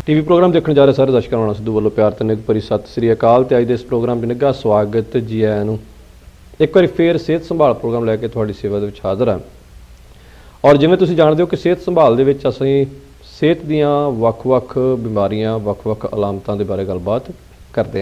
TV programme देखने जा रहे सारे दर्शकों ਨੂੰ ਸਿੱਧੂ ਵੱਲੋਂ ਪਿਆਰ ਤੇ ਨਿੱਘ ਭਰੀ ਸਤਿ ਸ੍ਰੀ ਅਕਾਲ ਤੇ ਅੱਜ ਦੇ ਇਸ ਪ੍ਰੋਗਰਾਮ ਵਿੱਚ ਨਿੱਘਾ ਸਵਾਗਤ ਜੀ ਆਇਆਂ ਨੂੰ। ਇੱਕ ਵਾਰੀ ਫੇਰ ਸਿਹਤ ਸੰਭਾਲ ਪ੍ਰੋਗਰਾਮ ਲੈ ਕੇ ਤੁਹਾਡੀ ਸੇਵਾ ਦੇ ਵਿੱਚ ਹਾਜ਼ਰ ਹਾਂ ਔਰ ਜਿਵੇਂ ਤੁਸੀਂ ਜਾਣਦੇ ਹੋ ਕਿ ਸਿਹਤ ਸੰਭਾਲ ਦੇ ਵਿੱਚ ਅਸੀਂ ਸਿਹਤ ਦੀਆਂ ਵੱਖ-ਵੱਖ ਬਿਮਾਰੀਆਂ ਵੱਖ-ਵੱਖ ਅਲਾਮਤਾਂ ਦੇ ਬਾਰੇ ਗੱਲਬਾਤ ਕਰਦੇ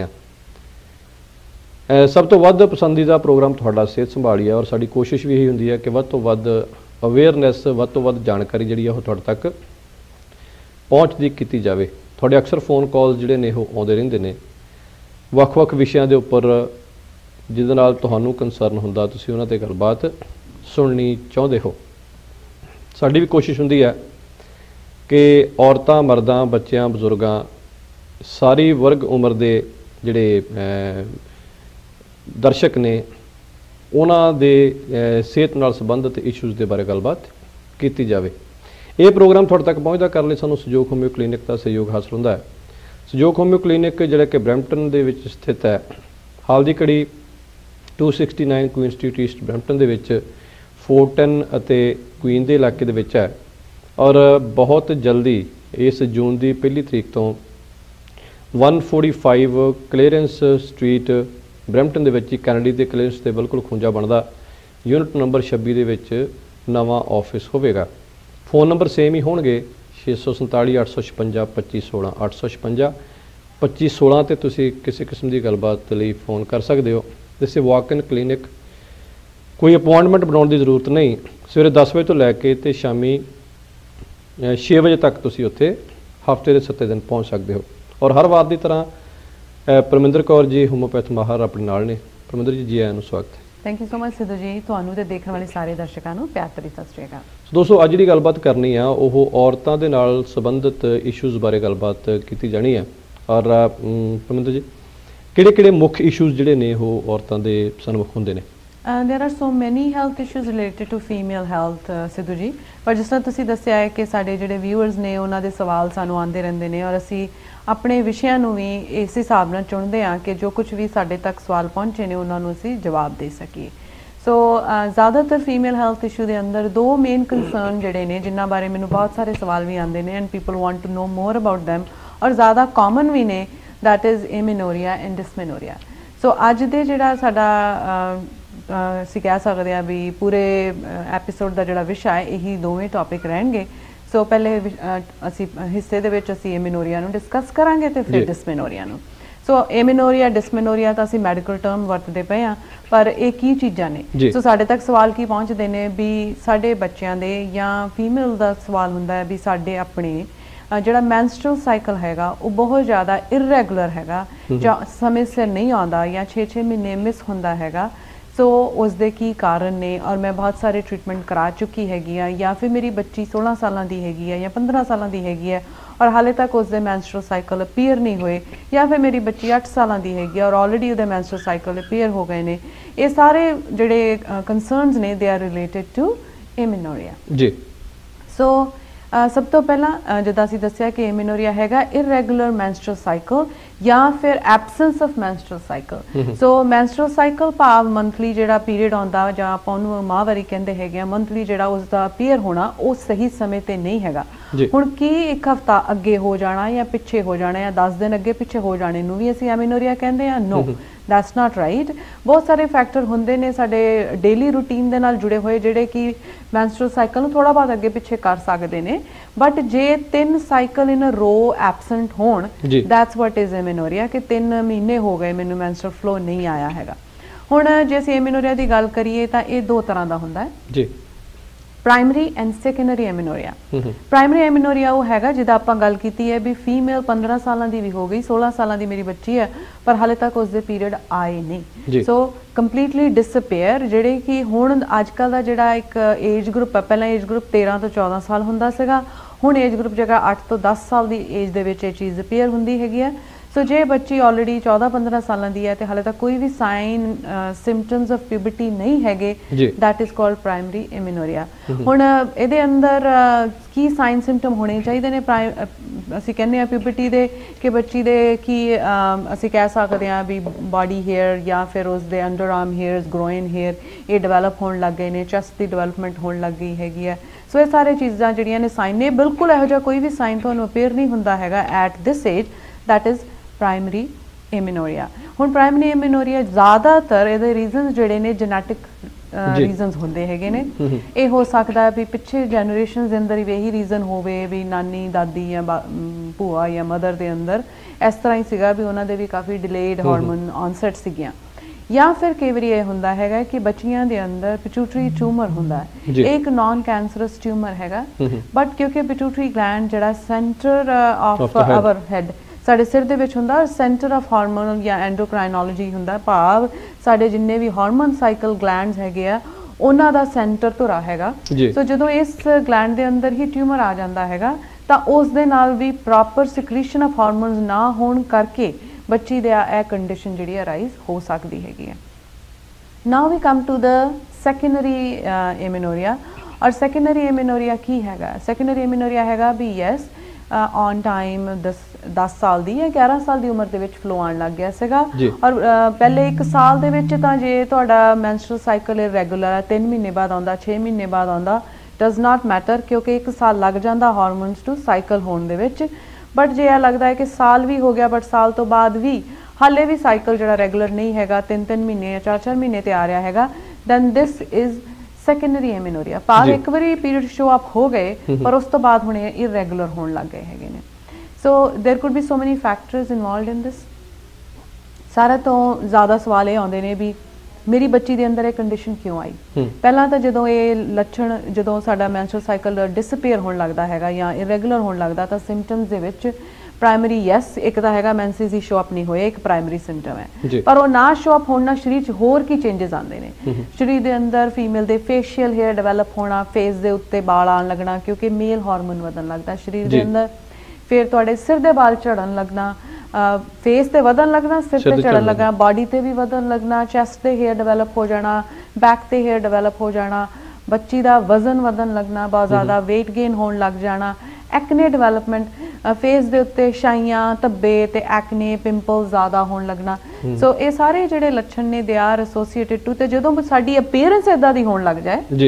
ਹਾਂ। ਸਭ ਤੋਂ ਵੱਧ ਪਸੰਦੀਦਾ ਪ੍ਰੋਗਰਾਮ ਤੁਹਾਡਾ ਸਿਹਤ ਸੰਭਾਲ ਹੀ ਹੈ ਔਰ ਸਾਡੀ ਕੋਸ਼ਿਸ਼ ਵੀ ਇਹੀ ਹੁੰਦੀ ਹੈ ਕਿ ਵੱਧ ਤੋਂ ਵੱਧ ਅਵੇਅਰਨੈਸ ਵੱਧ ਤੋਂ ਵੱਧ ਜਾਣਕਾਰੀ ਜਿਹੜੀ ਉਹ ਤੁਹਾਡੇ ਤੱਕ ਪਹੁੰਚਦੀ ਕੀਤੀ ਜਾਵੇ। ਤੁਹਾਡੇ ਅਕਸਰ ਫੋਨ ਕਾਲ ਜਿਹੜੇ ਨੇ ਉਹ ਆਉਂਦੇ ਰਹਿੰਦੇ ਨੇ ਵੱਖ-ਵੱਖ ਵਿਸ਼ਿਆਂ ਦੇ ਉੱਪਰ ਜਿਹਦੇ ਨਾਲ ਤੁਹਾਨੂੰ ਕੰਸਰਨ ਹੁੰਦਾ, ਤੁਸੀਂ ਉਹਨਾਂ 'ਤੇ ਗੱਲਬਾਤ ਸੁਣਨੀ ਚਾਹੁੰਦੇ ਹੋ। ਸਾਡੀ ਵੀ ਕੋਸ਼ਿਸ਼ ਹੁੰਦੀ ਹੈ ਕਿ ਔਰਤਾਂ ਮਰਦਾਂ ਬੱਚਿਆਂ ਬਜ਼ੁਰਗਾਂ ਸਾਰੀ ਵਰਗ ਉਮਰ ਦੇ ਜਿਹੜੇ ਦਰਸ਼ਕ ਨੇ ਉਹਨਾਂ ਦੇ ਸਿਹਤ ਨਾਲ ਸੰਬੰਧਿਤ ਇਸ਼ੂਜ਼ ਦੇ ਬਾਰੇ ਗੱਲਬਾਤ ਕੀਤੀ ਜਾਵੇ। ਇਹ ਪ੍ਰੋਗਰਾਮ ਤੁਹਾਡੇ ਤੱਕ ਪਹੁੰਚਦਾ ਕਰਨ ਲਈ ਸਾਨੂੰ ਸਹਿਯੋਗ ਹੋਮਿਓ ਕਲੀਨਿਕ ਦਾ ਸਹਿਯੋਗ ਹਾਸਲ ਹੁੰਦਾ ਹੈ। ਸਹਿਯੋਗ ਹੋਮਿਓ ਕਲੀਨਿਕ ਜਿਹੜਾ ਕਿ ਬਰੈਂਪਟਨ ਦੇ ਵਿੱਚ ਸਥਿਤ ਹੈ, ਹਾਲ ਦੀ ਘੜੀ 269 ਕੁਈਨ ਸਟਰੀਟ ਈਸਟ ਬਰੈਂਪਟਨ ਦੇ ਵਿੱਚ ਫੋਰਟਨ ਅਤੇ ਕੁਈਨ ਦੇ ਇਲਾਕੇ ਦੇ ਵਿੱਚ ਹੈ ਔਰ ਬਹੁਤ ਜਲਦੀ ਇਸ ਜੂਨ ਦੀ 1 ਤਰੀਕ ਤੋਂ 145 ਕਲੀਅਰੈਂਸ ਸਟਰੀਟ ਬਰੈਂਪਟਨ ਦੇ ਵਿੱਚ ਹੀ ਕੈਨੇਡੀ ਦੇ ਕਲੀਅਰੈਂਸ ਦੇ ਬਿਲਕੁਲ ਖੁੰਝਾ ਬਣਦਾ ਯੂਨਿਟ ਨੰਬਰ 26 ਦੇ ਵਿੱਚ ਨਵਾਂ ਆਫਿਸ ਹੋਵੇਗਾ। फ़ोन नंबर सेम ही होंगे 647 856 2516 856 2516 ਤੇ ਤੁਸੀਂ ਕਿਸੇ ਕਿਸਮ ਦੀ ਗੱਲਬਾਤ ਲਈ फ़ोन ਕਰ ਸਕਦੇ ਹੋ। ਜਿਸੇ ਵਾਕ ਇਨ ਕਲੀਨਿਕ ਕੋਈ ਅਪਾਇੰਟਮੈਂਟ ਬਣਾਉਣ ਦੀ ਜ਼ਰੂਰਤ ਨਹੀਂ। ਸਵੇਰੇ 10 ਵਜੇ ਤੋਂ ਲੈ ਕੇ ਤੇ ਸ਼ਾਮੀ 6 ਵਜੇ ਤੱਕ ਤੁਸੀਂ ਉੱਥੇ ਹਫ਼ਤੇ ਦੇ 7 ਦਿਨ ਪਹੁੰਚ ਸਕਦੇ ਹੋ। ਔਰ ਹਰ ਵਾਰ ਦੀ ਤਰ੍ਹਾਂ ਪਰਮਿੰਦਰ ਕੌਰ ਜੀ ਹੋਮੋਪੈਥ ਮਾਹਰ ਆਪਣੇ ਨਾਲ ਨੇ। ਪਰਮਿੰਦਰ ਜੀ ਆਇਆਂ ਨੂੰ ਸਵਾਗਤ ਹੈ। Thank you so much Sidhu ji. ਤੁਹਾਨੂੰ ਤੇ ਦੇਖਣ ਵਾਲੇ ਸਾਰੇ ਦਰਸ਼ਕਾਂ ਨੂੰ ਪਿਆਰ ਭਰੀ ਸਤਿ ਸ਼੍ਰੀ ਅਕਾਲ। ਦੋਸਤੋ ਅੱਜ ਦੀ ਗੱਲਬਾਤ ਕਰਨੀ ਆ ਉਹ ਔਰਤਾਂ ਦੇ ਨਾਲ ਸੰਬੰਧਿਤ ਇਸ਼ੂਜ਼ ਬਾਰੇ ਗੱਲਬਾਤ ਕੀਤੀ ਜਾਣੀ ਹੈ। ਔਰ ਪਰਮਿੰਦਰ ਜੀ ਕਿਹੜੇ ਮੁੱਖ ਇਸ਼ੂਜ਼ ਜਿਹੜੇ ਨੇ ਉਹ ਔਰਤਾਂ ਦੇ ਸਨਮੁਖ ਹੁੰਦੇ ਨੇ? there are so many health issues related to female health Sidhu ji, ਪਰ ਜਿਸ ਤਰ੍ਹਾਂ ਤੁਸੀਂ ਦੱਸਿਆ ਹੈ ਕਿ ਸਾਡੇ ਜਿਹੜੇ ਵਿਊਅਰਸ ਨੇ ਉਹਨਾਂ ਦੇ ਸਵਾਲ ਸਾਨੂੰ ਆਉਂਦੇ ਰਹਿੰਦੇ ਨੇ ਔਰ ਅਸੀਂ ਆਪਣੇ ਵਿਸ਼ਿਆਂ ਨੂੰ ਵੀ ਇਸ ਹਿਸਾਬ ਨਾਲ ਚੁਣਦੇ ਹਾਂ ਕਿ ਜੋ ਕੁਝ ਵੀ ਸਾਡੇ ਤੱਕ ਸਵਾਲ ਪਹੁੰਚੇ ਨੇ ਉਹਨਾਂ ਨੂੰ ਅਸੀਂ ਜਵਾਬ ਦੇ ਸਕੀਏ। ਸੋ ਜ਼ਿਆਦਾਤਰ ਫੀਮੇਲ ਹੈਲਥ ਇਸ਼ੂ ਦੇ ਅੰਦਰ ਦੋ ਮੇਨ ਕੰਸਰਨ ਜਿਹੜੇ ਨੇ ਜਿਨ੍ਹਾਂ ਬਾਰੇ ਮੈਨੂੰ ਬਹੁਤ ਸਾਰੇ ਸਵਾਲ ਵੀ ਆਉਂਦੇ ਨੇ and people want to know more about them ਔਰ ਜ਼ਿਆਦਾ ਕਾਮਨ ਵੀ ਨੇ, that is amenorrhea and dysmenorrhea. So ਅੱਜ ਦੇ ਜਿਹੜਾ ਸਾਡਾ ਅਸੀਂ ਕਹਿ ਸਕਦੇ ਹਾਂ ਵੀ ਪੂਰੇ ਐਪੀਸੋਡ ਦਾ ਜਿਹੜਾ ਵਿਸ਼ਾ ਹੈ ਇਹੀ ਦੋਵੇਂ ਟੌਪਿਕ ਰਹਿਣਗੇ। ਸੋ ਪਹਿਲੇ ਅਸੀਂ ਹਿੱਸੇ ਦੇ ਵਿੱਚ ਅਸੀਂ ਏਮਿਨੋਰੀਆ ਨੂੰ ਡਿਸਕਸ ਕਰਾਂਗੇ ਤੇ ਫਿਰ ਡਿਸਮੈਨੋਰੀਆ ਨੂੰ। ਸੋ ਏਮਿਨੋਰੀਆ ਡਿਸਮੈਨੋਰੀਆ ਤਾਂ ਅਸੀਂ ਮੈਡੀਕਲ ਟਰਮ ਵਰਤਦੇ ਪਏ ਹਾਂ, ਪਰ ਇਹ ਕੀ ਚੀਜ਼ਾਂ ਨੇ? ਸੋ ਸਾਡੇ ਤੱਕ ਸਵਾਲ ਕੀ ਪਹੁੰਚਦੇ ਨੇ ਵੀ ਸਾਡੇ ਬੱਚਿਆਂ ਦੇ ਜਾਂ ਫੀਮੇਲ ਦਾ ਸਵਾਲ ਹੁੰਦਾ ਹੈ ਵੀ ਸਾਡੇ ਆਪਣੇ ਜਿਹੜਾ ਮੈਨਸਟਰਲ ਸਾਈਕਲ ਹੈਗਾ ਉਹ ਬਹੁਤ ਜ਼ਿਆਦਾ ਇਰਰੈਗੂਲਰ ਹੈਗਾ ਜਾਂ ਸਮੇਂ ਸਿਰ ਨਹੀਂ ਆਉਂਦਾ ਜਾਂ 6-6 ਮਹੀਨੇ ਮਿਸ ਹੁੰਦਾ ਹੈਗਾ। ਸੋ ਉਸ ਦੇ ਕੀ ਕਾਰਨ ਨੇ ਔਰ ਮੈਂ ਬਹੁਤ ਸਾਰੇ ਟ੍ਰੀਟਮੈਂਟ ਕਰਾ ਚੁੱਕੀ ਹੈਗੀ ਆ ਜਾਂ ਫਿਰ ਮੇਰੀ ਬੱਚੀ 16 ਸਾਲਾਂ ਦੀ ਹੈਗੀ ਹੈ ਜਾਂ 15 ਸਾਲਾਂ ਦੀ ਹੈਗੀ ਹੈ ਔਰ ਹਾਲੇ ਤੱਕ ਉਸਦੇ ਮੈਨਸਟਰਲ ਸਾਈਕਲ ਅਪੀਅਰ ਨਹੀਂ ਹੋਏ, ਜਾਂ ਫਿਰ ਮੇਰੀ ਬੱਚੀ 8 ਸਾਲਾਂ ਦੀ ਹੈਗੀ ਔਰ ਆਲਰੇਡੀ ਉਹਦੇ ਮੈਨਸਟਰਲ ਸਾਈਕਲ ਅਪੀਅਰ ਹੋ ਗਏ ਨੇ। ਇਹ ਸਾਰੇ ਜਿਹੜੇ ਕੰਸਰਨਸ ਨੇ ਦੇ ਆਰ ਰਿਲੇਟਡ ਟੂ ਏਮਿਨੋਰੀਆ ਜੀ। ਸੋ ਸਭ ਤੋਂ ਪਹਿਲਾਂ ਜਿੱਦਾਂ ਅਸੀਂ ਦੱਸਿਆ ਕਿ ਏਮਿਨੋਰੀਆ ਹੈਗਾ ਇਰਰੈਗੂਲਰ ਮੈਨਸਟਰਲ ਸਾਈਕਲ ਜਾਂ ਫਿਰ absence of menstrual cycle. So menstrual cycle ਭਾਵ ਮੰਥਲੀ ਜਿਹੜਾ ਪੀਰੀਅਡ ਆਉਂਦਾ ਜਾਂ ਆਪਾਂ ਉਹਨੂੰ ਮਾਹਵਾਰੀ ਕਹਿੰਦੇ ਹੈਗੇ ਆ, ਮੰਥਲੀ ਜਿਹੜਾ ਉਸਦਾ ਅਪੀਅਰ ਹੋਣਾ ਉਹ ਸਹੀ ਸਮੇਂ ਤੇ ਨਹੀਂ ਹੈਗਾ। ਹੁਣ ਕੀ ਇੱਕ ਹਫ਼ਤਾ ਅੱਗੇ ਹੋ ਜਾਣਾ ਜਾਂ ਪਿੱਛੇ ਹੋ ਜਾਣਾ ਜਾਂ 10 ਦਿਨ ਅੱਗੇ ਪਿੱਛੇ ਹੋ ਜਾਣੇ ਨੂੰ ਵੀ ਅਸੀਂ ਐਮਿਨੋਰੀਆ ਕਹਿੰਦੇ ਆ? No, that's not right. ਬਹੁਤ ਸਾਰੇ ਫੈਕਟਰ ਹੁੰਦੇ ਨੇ ਸਾਡੇ ਡੇਲੀ ਰੂਟੀਨ ਦੇ ਨਾਲ ਜੁੜੇ ਹੋਏ ਜਿਹੜੇ ਕਿ ਮੈਨਸਟਰਲ ਸਾਈਕਲ ਨੂੰ ਥੋੜਾ ਬਹੁਤ ਅੱਗੇ ਪਿੱਛੇ ਕਰ ਸਕਦੇ ਨੇ, ਬਟ ਜੇ 3 ਸਾਈਕਲ ਇਨ ਅ ਰੋ ਐਬਸੈਂਟ ਹੋਣ ਦੈਟਸ ਵਾਟ ਇਜ਼ ਐਮਿਨੋਰੀਆ, ਕਿ 3 ਮਹੀਨੇ ਹੋ ਗਏ ਮੈਨੂੰ ਮੈਨਸਟਰਲ ਫਲੋ ਨਹੀਂ ਆਇਆ ਹੈਗਾ। ਹੁਣ ਜੇ ਅਸੀਂ ਐਮਿਨੋਰੀਆ ਦੀ ਗੱਲ ਕਰੀਏ ਤਾਂ ਇਹ ਦੋ ਤਰ੍ਹਾਂ ਦਾ ਹੁੰਦਾ ਹੈ ਜੀ, primary and secondary amenorrhea. Primary amenorrhea ਉਹ ਹੈਗਾ ਜਿਹਦਾ ਆਪਾਂ ਗੱਲ ਕੀਤੀ ਹੈ ਵੀ ਫੀਮੇਲ 15 ਸਾਲਾਂ ਦੀ ਵੀ ਹੋ ਗਈ, 16 ਸਾਲਾਂ ਦੀ ਮੇਰੀ ਬੱਚੀ ਹੈ ਪਰ ਹਾਲੇ ਤੱਕ ਉਸਦੇ ਪੀਰੀਅਡ ਆਏ ਨਹੀਂ। ਸੋ ਕੰਪਲੀਟਲੀ ਡਿਸਅਪੀਅਰ, ਜਿਹੜੇ ਕਿ ਹੁਣ ਅੱਜ ਕੱਲ੍ਹ ਦਾ ਜਿਹੜਾ ਇੱਕ ਏਜ ਗਰੁੱਪ ਹੈ, ਪਹਿਲਾਂ ਏਜ ਗਰੁੱਪ 13 ਤੋਂ 14 ਸਾਲ ਹੁੰਦਾ ਸੀਗਾ, ਹੁਣ ਏਜ ਗਰੁੱਪ ਜਗ੍ਹਾ 8 ਤੋਂ 10 ਸਾਲ ਦੀ ਏਜ ਦੇ ਵਿੱਚ ਇਹ ਚੀਜ਼ ਅਪੀਅਰ ਹੁੰਦੀ ਹੈਗੀ ਹੈ। ਸੋ ਜੇ ਬੱਚੀ ਆਲਰੇਡੀ 14-15 ਸਾਲਾਂ ਦੀ ਹੈ ਤੇ ਹਾਲੇ ਤੱਕ ਕੋਈ ਵੀ ਸਾਈਨ ਸਿੰਪਟਮਸ ਆਫ ਪਿਊਬਰਟੀ ਨਹੀਂ ਹੈਗੇ, that is called primary amenorrhea. ਹੁਣ ਇਹਦੇ ਅੰਦਰ ਕੀ ਸਾਈਨ ਸਿੰਪਟਮ ਹੋਣੇ ਚਾਹੀਦੇ ਨੇ ਅਸੀਂ ਕਹਿੰਦੇ ਹਾਂ ਪਿਊਬਰਟੀ ਦੇ, ਕਿ ਬੱਚੀ ਦੇ ਕੀ ਅਸੀਂ ਕਹਿ ਸਕਦੇ ਹਾਂ ਵੀ ਬਾਡੀ ਹੇਅਰ ਜਾਂ ਫਿਰ ਉਸਦੇ under arm hairs, groin hair ਇਹ ਡਿਵੈਲਪ ਹੋਣ ਲੱਗ ਗਏ ਨੇ, ਚੈਸਟ ਦੀ ਡਿਵੈਲਪਮੈਂਟ ਹੋਣ ਲੱਗ ਗਈ ਹੈਗੀ ਹੈ। ਸੋ ਇਹ ਸਾਰੇ ਚੀਜ਼ਾਂ ਜਿਹੜੀਆਂ ਨੇ ਸਾਈਨ ਨੇ, ਬਿਲਕੁਲ ਇਹੋ ਜਿਹਾ ਕੋਈ ਵੀ ਸਾਈਨ ਤੁਹਾਨੂੰ ਅਪੀਅਰ ਨਹੀਂ ਹੁੰਦਾ ਹੈਗਾ at this age, that is primary amenorrhea. ਹੁਣ ਪ੍ਰਾਇਮਰੀ एमिनोरिया ਜ਼ਿਆਦਾਤਰ ਇਹਦੇ ਰੀਜ਼ਨਸ ਜਿਹੜੇ ਨੇ ਜੈਨੇਟਿਕ ਰੀਜ਼ਨਸ ਹੁੰਦੇ ਹੈਗੇ ਨੇ। ਇਹ ਹੋ ਸਕਦਾ ਵੀ ਪਿੱਛੇ ਜਨਰੇਸ਼ਨਸ ਦੇ ਅੰਦਰ ਵੀ ਇਹੀ ਰੀਜ਼ਨ ਹੋਵੇ ਵੀ ਨਾਨੀ ਦਾਦੀ ਜਾਂ ਭੂਆ ਜਾਂ ਮਦਰ ਦੇ ਅੰਦਰ ਇਸ ਤਰ੍ਹਾਂ ਹੀ ਸੀਗਾ ਵੀ ਉਹਨਾਂ ਦੇ ਵੀ ਕਾਫੀ ਡਿਲੇਡ ਹਾਰਮੋਨ ਆਨਸੈਟ ਸੀਗੀਆਂ, ਜਾਂ ਫਿਰ ਕਈ ਵਾਰੀ ਇਹ ਹੁੰਦਾ ਹੈਗਾ ਕਿ ਬੱਚੀਆਂ ਦੇ ਅੰਦਰ ਪਿਟਿਊਟਰੀ ਟਿਊਮਰ ਹੁੰਦਾ ਹੈ। ਇਹ ਇੱਕ ਨਾਨ ਕੈਂਸਰਸ ਟਿਊਮਰ ਹੈਗਾ, ਬਟ ਕਿਉਂਕਿ ਪਿਟਿਊਟਰੀ ਗਲੈਂਡ ਜਿਹੜਾ ਸੈਂਟਰ ਆਫ ਆਵਰ ਹੈਡ ਸਾਡੇ ਸਿਰ ਦੇ ਵਿੱਚ ਹੁੰਦਾ, ਸੈਂਟਰ ਆਫ ਹਾਰਮੋਨ ਜਾਂ ਐਂਡੋਕ੍ਰਾਈਨੋਲੋਜੀ ਹੁੰਦਾ, ਭਾਵ ਸਾਡੇ ਜਿੰਨੇ ਵੀ ਹਾਰਮੋਨ ਸਾਈਕਲ ਗਲੈਂਡਸ ਹੈਗੇ ਆ ਉਹਨਾਂ ਦਾ ਸੈਂਟਰ ਧੁਰਾ ਹੈਗਾ। ਸੋ ਜਦੋਂ ਇਸ ਗਲੈਂਡ ਦੇ ਅੰਦਰ ਹੀ ਟਿਊਮਰ ਆ ਜਾਂਦਾ ਹੈਗਾ ਤਾਂ ਉਸ ਦੇ ਨਾਲ ਵੀ ਪ੍ਰੋਪਰ ਸਿਕ੍ਰੀਸ਼ਨ ਆਫ ਹਾਰਮੋਨਸ ਨਾ ਹੋਣ ਕਰਕੇ ਬੱਚੀ ਦੇ ਇਹ ਕੰਡੀਸ਼ਨ ਜਿਹੜੀ ਅਰਾਈਜ਼ ਹੋ ਸਕਦੀ ਹੈਗੀ ਹੈ। Now we come to the secondary amenorrhea. ਔਰ ਸੈਕੰਡਰੀ एमिनोरिया ਕੀ ਹੈਗਾ? ਸੈਕੰਡਰੀ एमिनोरिया ਹੈਗਾ ਵੀ ਯੈਸ ऑन टाइम 10 साल ਦੀ ਜਾਂ 11 ਸਾਲ ਦੀ ਉਮਰ ਦੇ ਵਿੱਚ ਫਲੋ ਆਉਣ ਲੱਗ ਗਿਆ ਸੀਗਾ। ਔਰ ਪਹਿਲੇ 1 ਸਾਲ ਦੇ ਵਿੱਚ ਤਾਂ ਜੇ ਤੁਹਾਡਾ ਮੈਂਸਟਰਲ ਸਾਈਕਲ ਇਰੈਗੂਲਰ ਹੈ, 3 ਮਹੀਨੇ ਬਾਅਦ ਆਉਂਦਾ, 6 ਮਹੀਨੇ ਬਾਅਦ ਆਉਂਦਾ, ਡਸ ਨਾਟ ਮੈਟਰ, ਕਿਉਂਕਿ 1 ਸਾਲ ਲੱਗ ਜਾਂਦਾ ਹਾਰਮੋਨਸ ਟੂ ਸਾਈਕਲ ਹੋਣ ਦੇ ਵਿੱਚ। ਬਟ ਜੇ ਇਹ ਲੱਗਦਾ ਹੈ ਕਿ ਸਾਲ ਵੀ ਹੋ ਗਿਆ ਬਟ ਸਾਲ ਤੋਂ ਬਾਅਦ ਵੀ ਹਾਲੇ ਵੀ ਸਾਈਕਲ ਜਿਹੜਾ ਰੈਗੂਲਰ ਨਹੀਂ ਹੈਗਾ, 3-3 ਮਹੀਨੇ ਜਾਂ 4-4 ਮਹੀਨੇ ਤੇ ਆ ਰਿਹਾ ਹੈਗਾ, then this is secondary amenorrhea. ਭਾਵ ਇੱਕ ਵਾਰੀ ਪੀਰੀਅਡ ਸ਼ੋ ਅਪ ਹੋ ਗਏ ਪਰ ਉਸ ਤੋਂ ਬਾਅਦ ਹੁਣ ਇਹ ਇਰੈਗੂਲਰ ਹੋਣ ਲੱਗ ਗਏ ਹੈਗੇ ਨੇ। So there could be so many factors involved in this. सारे तो ज़्यादा सवाल ये आते हैं भी मेरी बच्ची दे अंदर ये कंडीशन क्यों आई। पहला तो जो ये लक्षण जो साडा मैंस्ट्रुअल साइकिल डिसअपीयर होने लगता है या इरैगूलर होने लगता तो सिम्पटम्स दे विच प्राइमरी यस एक तो है मैंसिस ही शो अप नहीं होए, एक प्राइमरी सिम्पटम है, पर वो ना शो अप होना शरीर च होर की चेंजेस आते हैं। शरीर के अंदर फीमेल के फेशियल हेयर डिवेलप होना, फेस के उत्ते बाल आन लगना क्योंकि मेल हार्मोन वधन लगता शरीर के अंदर, फिर तुहाडे सिर दे बाल झड़न लगना, फेस ते वधन लगना, सिर ते झड़न लगना, बॉडी ते भी वधन लगना, चेस्ट ते हेयर डिवेलप हो जाना, बैक ते हेयर डिवेलप हो जाना, बच्ची दा वजन वधन लगना, बहुत ज़्यादा वेट गेन होने लग जाना, एक्ने डिवेलपमेंट, फेस दे उत्ते छाइयां धब्बे ते एक्ने पिंपल ज़्यादा होने लगना। सो ये सारे जिहड़े लक्षण ने दे आर एसोसीएटेड टू, ते जदों साडी अपीयरेंस इदां दी होण लग जाए जी,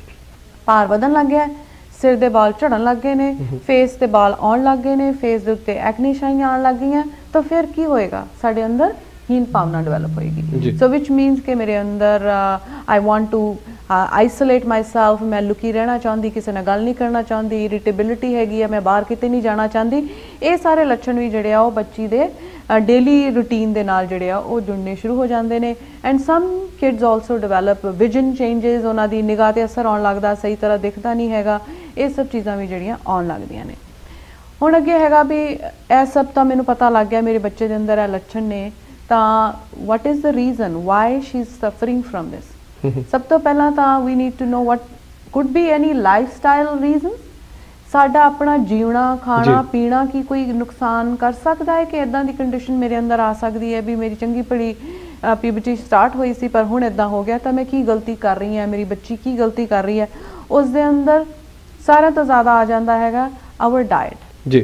भार वधन लग गया, सिर दे बाल झड़न लग गए ने, फेस ते बाल आउण लग गए ने, फेस दे उत्ते एक्ने छाइयां आउण लग गईयां, तो फिर की होएगा? साडे अंदर हीन भावना डेवलप होएगी। सो विच मीनस कि मेरे अंदर I want to isolate myself, मैं लुकी रहना चाहती, किसी ने गल नहीं करना चाहती, इरिटेबिलिटी हैगी है, मैं बाहर किते नहीं जाना चाहती। ये सारे लक्षण भी जिहड़े आ बच्ची दे डेली रूटीन दे नाल जिहड़े आ जुड़ने शुरू हो जाते हैं। And some kids also develop vision changes, उन्हां दी निगाह ते असर आउण लगदा, सही तरह दिखदा नहीं हैगा, ये सब चीज़ां भी जिहड़ियां आउण लगदियां ने। हुण अगे हैगा भी यह सब तो मैनूं पता लग गया मेरे बच्चे दे अंदर यह लक्षण ने, तां what is the reason why she is suffering from this. सब तो पहला तो we need to know what could be any lifestyle reason. साडा अपना जीना खाना पीना की कोई नुकसान कर सकता है कि इदां दी कंडीशन मेरे अंदर आ सकती है भी मेरी चंगी भली पीबीटी स्टार्ट हुई सी पर हुण इदां हो गया, तो मैं की गलती कर रही है, मेरी बच्ची की गलती कर रही है। उस दे अंदर सारा तो ज़्यादा आ जाता है आवर डाइट जी।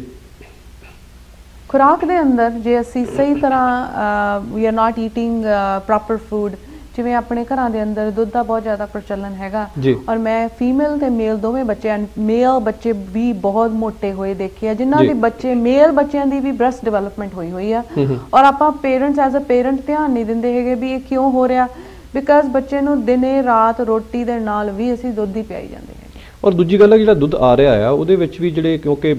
खुराक दे अंदर जे असी सही तरह we are not eating proper food, जिवें अपने घरां दे अंदर दुध का बहुत ज़्यादा प्रचलन हैगा, और मैं फीमेल ते मेल दोवें बच्चे, मेल बच्चे भी बहुत मोटे होए देखे, जिन्हां दे बच्चे मेल बच्चों की भी ब्रेस्ट डिवेलपमेंट हुई हुई है, और आपां पेरेंट्स एज अ पेरेंट ध्यान नहीं दिंदे हैगे भी ये क्यों हो रहा, बिकॉज बच्चे नूं दिने रात रोटी दे नाल भी असीं दुध ही पियाई जांदे हैं। और दूजी गल है जिहड़ा दुध आ रहा है ਉਹਦੇ ਵਿੱਚ ਵੀ ਜਿਹੜੇ ਕਿਉਂਕਿ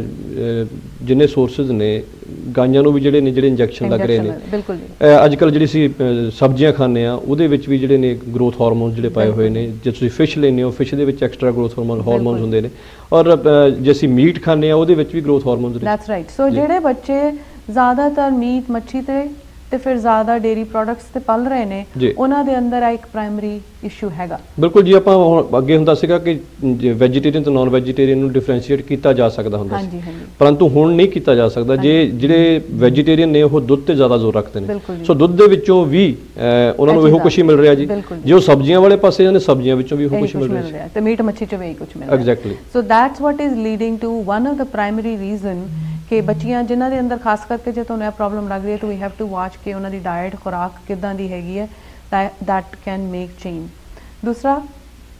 ਜਿੰਨੇ ਸੋਰਸਸ ਨੇ ਗਾਈਆਂ ਨੂੰ ਵੀ ਜਿਹੜੇ ਨੇ ਜਿਹੜੇ ਇੰਜੈਕਸ਼ਨ ਲੱਗ ਰਹੇ ਨੇ, ਬਿਲਕੁਲ ਜੀ ਅੱਜ ਕੱਲ ਜਿਹੜੀ ਸੀ ਸਬਜ਼ੀਆਂ ਖਾਂਦੇ ਆ ਉਹਦੇ ਵਿੱਚ ਵੀ ਜਿਹੜੇ ਨੇ ਗਰੋਥ ਹਾਰਮੋਨਸ ਜਿਹੜੇ ਪਾਏ ਹੋਏ ਨੇ, ਜੇ ਤੁਸੀਂ ਫਿਸ਼ ਲੈਂਦੇ ਹੋ ਫਿਸ਼ ਦੇ ਵਿੱਚ ਐਕਸਟਰਾ ਗਰੋਥ ਹਾਰਮੋਨਸ ਹੁੰਦੇ ਨੇ, ਔਰ ਜੇ ਅਸੀਂ ਮੀਟ ਖਾਂਦੇ ਆ ਉਹਦੇ ਵਿੱਚ ਵੀ ਗਰੋਥ ਹਾਰਮੋਨਸ ਨੇ। That's right. ਸੋ ਜਿਹੜੇ ਬੱਚੇ ਜ਼ਿਆਦਾਤਰ ਮੀਟ ਮੱਛੀ ਤੇ फिर ज़्यादा डेयरी प्रोडक्ट्स ते पल रहे ने उन्हां दे अंदर एक प्राइमरी इशू हैगा। बिल्कुल जी, आपां अगे हुंदा सीगा कि वैजीटेरियन ते नॉन वैजीटेरियन नूं डिफरेंशिएट कीता जा सकदा हुंदा सी, परंतु हुण नहीं कीता जा सकदा। जे जिहड़े वैजीटेरियन ने ओह दुध ते ज़्यादा जोर रखदे ने, सो दुध दे विचों भी उन्हां नूं इहो कुछ ही मिल रिहा जी, जो सब्जियां वाले पासे ने सब्जियां विचों भी इहो कुछ मिल रिहा ते मीट मच्छी च भी कुछ मिल रिहा। Exactly. So that's what is leading to one of the primary reason कि बच्चियां जिन्हां दे अंदर खास करके जो तुहानूं यह प्रॉब्लम लग रही है, तो वी हैव टू वॉच कि उन्हां दी डाइट खुराक किदां दी हैगी है, दैट कैन मेक चेंज। दूसरा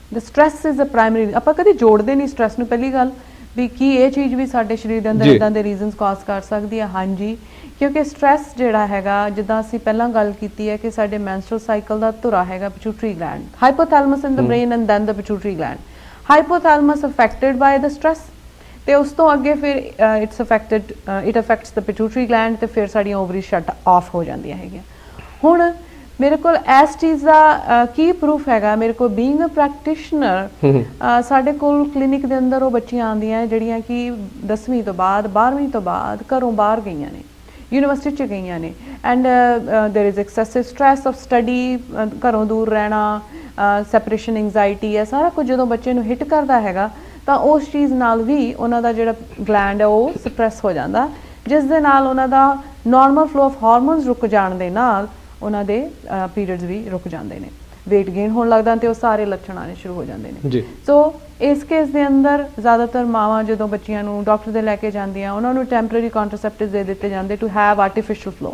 the stress is a primary. ਆਪਾਂ ਕਦੇ ਜੋੜਦੇ ਨਹੀਂ ਸਟ੍ਰੈਸ ਨੂੰ। ਪਹਿਲੀ ਗੱਲ ਵੀ ਕੀ ਇਹ ਚੀਜ਼ ਵੀ ਸਾਡੇ ਸਰੀਰ ਦੇ ਅੰਦਰ ਇਦਾਂ ਦੇ ਰੀਜ਼ਨਸ ਕਾਜ਼ ਕਰ ਸਕਦੀ ਹੈ? ਹਾਂਜੀ, ਕਿਉਂਕਿ ਸਟ੍ਰੈਸ ਜਿਹੜਾ ਹੈਗਾ, ਜਿੱਦਾਂ ਅਸੀਂ ਪਹਿਲਾਂ ਗੱਲ ਕੀਤੀ ਹੈ ਕਿ ਸਾਡੇ ਮੈਂਸਟਰਲ ਸਾਈਕਲ ਦਾ ਧੁਰਾ ਹੈਗਾ pituitary gland, hypothalamus in the brain and then the pituitary gland. Hypothalamus affected by the stress, ਤੇ ਉਸ ਤੋਂ ਅੱਗੇ ਫਿਰ it affects the pituitary gland, ਤੇ ਫਿਰ ਸਾਡੀਆਂ ਓਵਰੀ ਸ਼ਟ ਆਫ ਹੋ ਜਾਂਦੀਆਂ ਹੈਗੀਆਂ। ਹੁਣ ਮੇਰੇ ਕੋਲ ਇਸ ਚੀਜ਼ ਦਾ ਕੀ ਪ੍ਰੂਫ ਹੈਗਾ? ਮੇਰੇ ਕੋਲ ਬੀਇੰਗ ਅ ਪ੍ਰੈਕਟੀਸ਼ਨਰ, ਸਾਡੇ ਕੋਲ ਕਲੀਨਿਕ ਦੇ ਅੰਦਰ ਉਹ ਬੱਚੀਆਂ ਆਉਂਦੀਆਂ ਜਿਹੜੀਆਂ ਕਿ 10ਵੀਂ ਤੋਂ ਬਾਅਦ 12ਵੀਂ ਤੋਂ ਬਾਅਦ ਘਰੋਂ ਬਾਹਰ ਗਈਆਂ ਨੇ, ਯੂਨੀਵਰਸਿਟੀ 'ਚ ਗਈਆਂ ਨੇ, and there is excessive stress of study, ਘਰੋਂ ਦੂਰ ਰਹਿਣਾ, ਸੈਪਰੇਸ਼ਨ ਐਂਗਜ਼ਾਇਟੀ, ਇਹ ਸਾਰਾ ਕੁਝ ਜਦੋਂ ਬੱਚੇ ਨੂੰ ਹਿੱਟ ਕਰਦਾ ਹੈਗਾ ਤਾਂ ਉਸ ਚੀਜ਼ ਨਾਲ ਵੀ ਉਹਨਾਂ ਦਾ ਜਿਹੜਾ ਗਲੈਂਡ ਹੈ ਉਹ ਸਪਰੈਸ ਹੋ ਜਾਂਦਾ, ਜਿਸ ਦੇ ਨਾਲ ਉਹਨਾਂ ਦਾ ਨਾਰਮਲ ਫਲੋ ਆਫ ਹਾਰਮੋਨਸ ਰੁਕ ਜਾਣ ਦੇ ਨਾਲ ਉਹਨਾਂ ਦੇ ਪੀਰੀਅਡਸ ਵੀ ਰੁਕ ਜਾਂਦੇ ਨੇ, weight gain ਹੋਣ ਲੱਗਦਾ ਤੇ ਉਹ ਸਾਰੇ ਲੱਛਣ ਆਉਣੇ ਸ਼ੁਰੂ ਹੋ ਜਾਂਦੇ ਨੇ ਜੀ। ਸੋ ਇਸ ਕੇਸ ਦੇ ਅੰਦਰ ਜ਼ਿਆਦਾਤਰ ਮਾਵਾਂ ਜਦੋਂ ਬੱਚੀਆਂ ਨੂੰ ਡਾਕਟਰ ਦੇ ਲੈ ਕੇ ਜਾਂਦੀਆਂ, ਉਹਨਾਂ ਨੂੰ ਟੈਂਪਰੇਰੀ ਕੰਟਰਾਸੈਪਟਿਵਸ ਦੇ ਦਿੱਤੇ ਜਾਂਦੇ ਟੂ ਹੈਵ ਆਰਟੀਫਿਸ਼ੀਅਲ ਫਲੋ।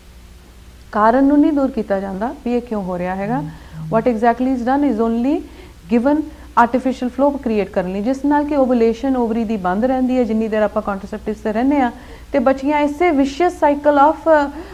ਕਾਰਨ ਨੂੰ ਨਹੀਂ ਦੂਰ ਕੀਤਾ ਜਾਂਦਾ ਵੀ ਇਹ ਕਿਉਂ ਹੋ ਰਿਹਾ ਹੈਗਾ। what exactly is done is only given artificial flow create ਕਰਨ ਲਈ, ਜਿਸ ਨਾਲ ਕਿ ਓਵੂਲੇਸ਼ਨ ਓਵਰੀ ਦੀ ਬੰਦ ਰਹਿੰਦੀ ਹੈ ਜਿੰਨੀ ਦੇਰ ਆਪਾਂ ਕੰਟਰਾਸੈਪਟਿਵਸ ਤੇ ਰਹਿੰਦੇ ਆ, ਤੇ ਬੱਚੀਆਂ ਇਸੇ ਵਿਸ਼ੀਅਸ ਸਾਈਕਲ ਆਫ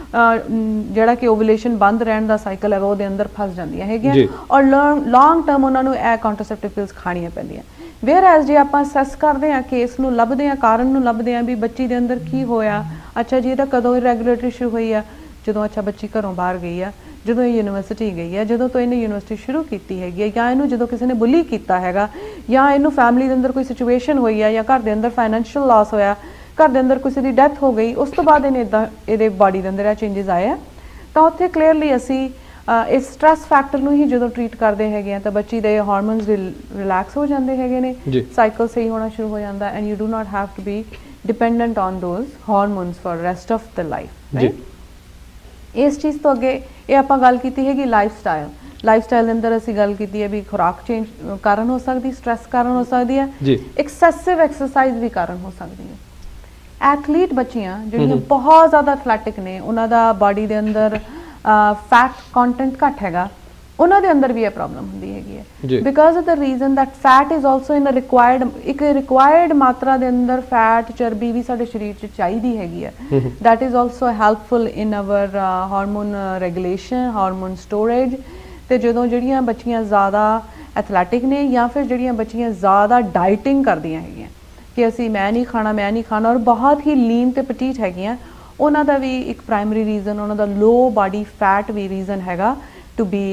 ਜਿਹੜਾ ਕਿ ਓਵੂਲੇਸ਼ਨ ਬੰਦ ਰਹਿਣ ਦਾ ਸਾਈਕਲ ਹੈਗਾ ਉਹਦੇ ਅੰਦਰ ਫਸ ਜਾਂਦੀਆਂ ਹੈਗੀਆਂ, ਔਰ ਲੌਂਗ ਟਰਮ ਉਹਨਾਂ ਨੂੰ ਇਹ ਕੰਟਰਾਸੈਪਟਿਵ ਪਿਲਸ ਖਾਣੀਆਂ ਪੈਂਦੀਆਂ। ਵੇਅਰ ਐਜ਼ ਜੇ ਆਪਾਂ ਅਸੈਸ ਕਰਦੇ ਹਾਂ, ਕੇਸ ਨੂੰ ਲੱਭਦੇ ਹਾਂ, ਕਾਰਨ ਨੂੰ ਲੱਭਦੇ ਹਾਂ ਵੀ ਬੱਚੀ ਦੇ ਅੰਦਰ ਕੀ ਹੋਇਆ, ਅੱਛਾ ਜੀ ਇਹਦਾ ਕਦੋਂ ਇਰੈਗੂਲੇਟਰੀ ਸ਼ੁਰੂ ਹੋਈ ਆ, ਜਦੋਂ ਅੱਛਾ ਬੱਚੀ ਘਰੋਂ ਬਾਹਰ ਗਈ ਆ, ਜਦੋਂ ਇਹ ਯੂਨੀਵਰਸਿਟੀ ਗਈ ਹੈ, ਜਦੋਂ ਤੋਂ ਇਹਨੇ ਯੂਨੀਵਰਸਿਟੀ ਸ਼ੁਰੂ ਕੀਤੀ ਹੈਗੀ ਹੈ, ਜਾਂ ਇਹਨੂੰ ਜਦੋਂ ਕਿਸੇ ਨੇ ਬੁਲੀ ਕੀਤਾ ਹੈਗਾ, ਜਾਂ ਇਹਨੂੰ ਫੈਮਿਲੀ ਦੇ ਅੰਦਰ ਕੋਈ ਸਿਚੁਏਸ਼ਨ ਹੋਈ ਹੈ, ਜਾਂ ਘਰ ਦੇ ਅੰਦਰ ਫਾਈਨੈਂਸ਼ੀਅਲ ਲਾਸ ਹੋਇਆ, ਘਰ ਦੇ ਅੰਦਰ ਕਿਸੇ ਦੀ ਡੈਥ ਹੋ ਗਈ, ਉਸ ਤੋਂ ਬਾਅਦ ਇਹਨੇ ਇੱਦਾਂ ਇਹਦੇ ਬਾਡੀ ਦੇ ਅੰਦਰ ਇਹ ਚੇਂਜਸ ਆਏ ਆ, ਤਾਂ ਉੱਥੇ ਕਲੀਅਰਲੀ ਅਸੀਂ ਇਸ ਸਟ੍ਰੈਸ ਫੈਕਟਰ ਨੂੰ ਹੀ ਜਦੋਂ ਟ੍ਰੀਟ ਕਰਦੇ ਹੈਗੇ ਆ ਤਾਂ ਬੱਚੀ ਦੇ ਹਾਰਮੋਨਸ ਰਿਲੈਕਸ ਹੋ ਜਾਂਦੇ ਹੈਗੇ ਨੇ, ਸਾਈਕਲ ਸਹੀ ਹੋਣਾ ਸ਼ੁਰੂ ਹੋ ਜਾਂਦਾ, and you do not have to be dependent on those hormones for rest of the life, right. ਇਸ ਚੀਜ਼ ਤੋਂ ਅੱਗੇ ਇਹ ਆਪਾਂ ਗੱਲ ਕੀਤੀ ਹੈਗੀ ਲਾਈਫ ਸਟਾਈਲ ਦੇ ਅੰਦਰ ਅਸੀਂ ਗੱਲ ਕੀਤੀ ਹੈ ਵੀ ਖੁਰਾਕ ਚੇਂਜ ਕਾਰਨ ਹੋ ਸਕਦੀ, ਸਟ੍ਰੈਸ ਕਾਰਨ ਹੋ ਸਕਦੀ ਹੈ, ਐਕਸੈਸਿਵ ਐਕਸਰਸਾਈਜ਼ ਵੀ ਕਾਰਨ ਹੋ ਸਕਦੀ ਹੈ। ਐਥਲੀਟ ਬੱਚੀਆਂ ਜਿਹੜੀਆਂ ਬਹੁਤ ਜ਼ਿਆਦਾ ਐਥਲੈਟਿਕ ਨੇ, ਉਹਨਾਂ ਦਾ ਬਾਡੀ ਦੇ ਅੰਦਰ ਫੈਟ ਕੰਟੈਂਟ ਘੱਟ ਹੈਗਾ, ਉਹਨਾਂ ਦੇ ਅੰਦਰ ਵੀ ਇਹ ਪ੍ਰੋਬਲਮ ਹੁੰਦੀ ਹੈਗੀ ਹੈ, because of the reason that fat is also in required ਮਾਤਰਾ ਦੇ ਅੰਦਰ ਫੈਟ ਚਰਬੀ ਵੀ ਸਾਡੇ ਸਰੀਰ 'ਚ ਚਾਹੀਦੀ ਹੈਗੀ ਹੈ, that is also helpful in our hormone regulation, hormone storage. ਤੇ ਜਦੋਂ ਜਿਹੜੀਆਂ ਬੱਚੀਆਂ ਜ਼ਿਆਦਾ ਐਥਲੈਟਿਕ ਨੇ, ਜਾਂ ਫਿਰ ਜਿਹੜੀਆਂ ਬੱਚੀਆਂ ਜ਼ਿਆਦਾ ਡਾਈਟਿੰਗ ਕਰਦੀਆਂ ਹੈਗੀਆਂ ਕਿ ਅਸੀਂ ਮੈਂ ਨਹੀਂ ਖਾਣਾ ਔਰ ਬਹੁਤ ਹੀ ਲੀਨ ਤੇ ਪਟੀਟ ਹੈਗੀਆਂ, ਉਹਨਾਂ ਦਾ ਵੀ ਇੱਕ ਪ੍ਰਾਇਮਰੀ ਰੀਜ਼ਨ ਉਹਨਾਂ ਦਾ ਲੋ ਬਾਡੀ ਫੈਟ ਵੀ ਰੀਜ਼ਨ ਹੈਗਾ to be